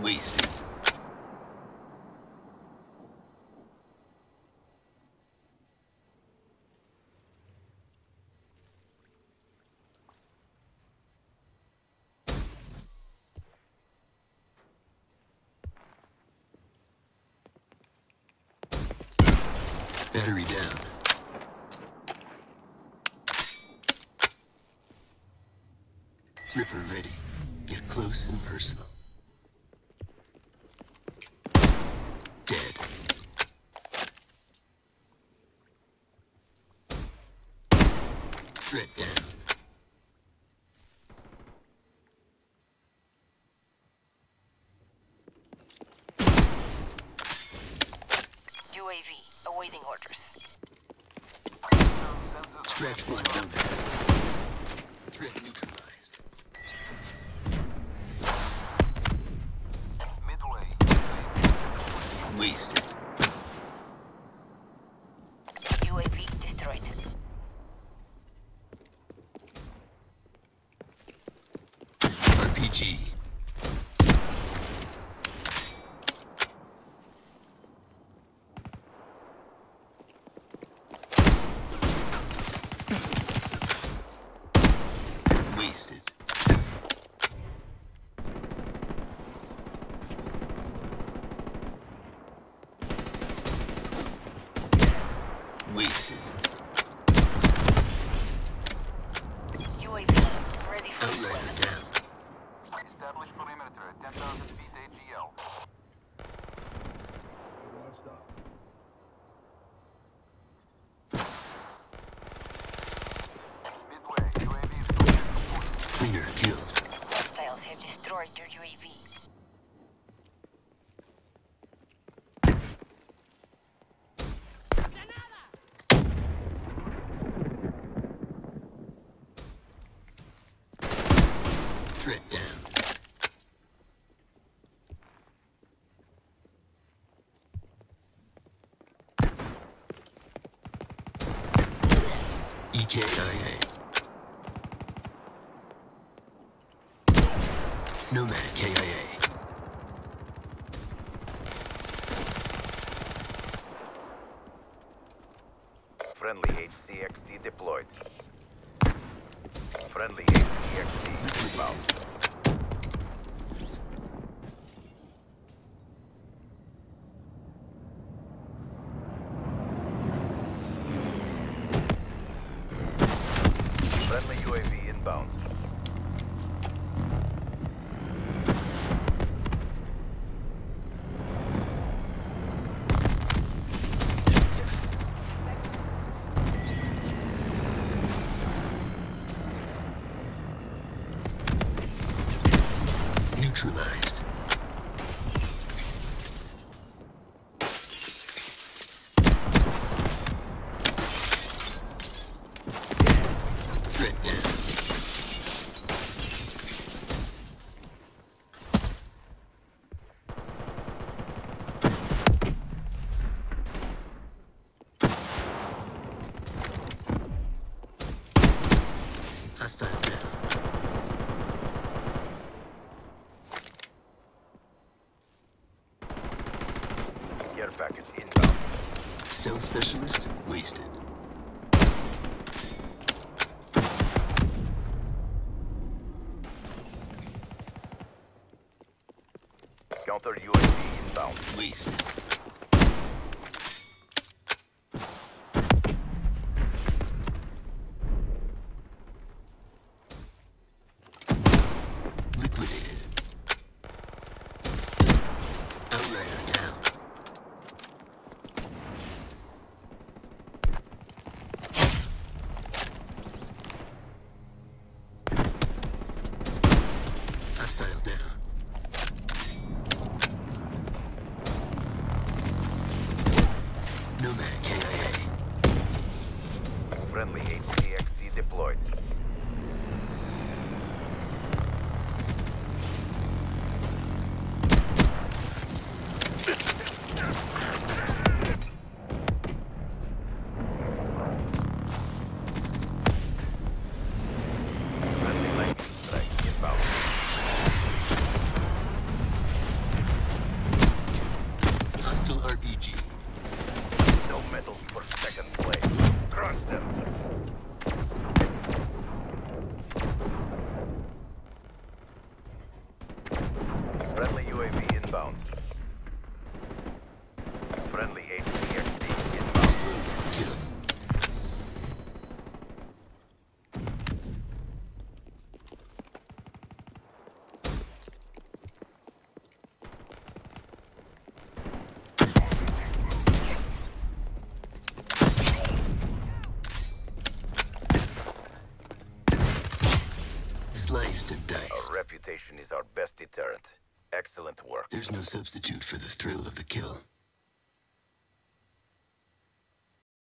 Wasted. Battery down. Ripper ready. Get close and personal. Dead. Threat down. UAV, awaiting orders. Scratch one, no bad. Threat neutralized. Midway. Wasted. UAV destroyed. RPG. Wasted. Wasted. UAV, ready for Outrider deployment. down. Establish perimeter at 10,000 feet AGL. Midway. UAV is clear to push. Cleaner killed. Hostiles have destroyed your UAV. Threat down. EKIA. Nomad KIA. Friendly HCXD deployed. Friendly HCXD inbound. Friendly UAV inbound. Neutralized. Threat down. Hostile down. Care package inbound. Stealth specialist wasted. Counter UAV inbound. Wasted. Liquidated. Outrider down. Hostile down. Friendly UAV inbound. Friendly HCXD inbound. Kill. Sliced and diced. Our reputation is our best deterrent. Excellent work. There's no substitute for the thrill of the kill.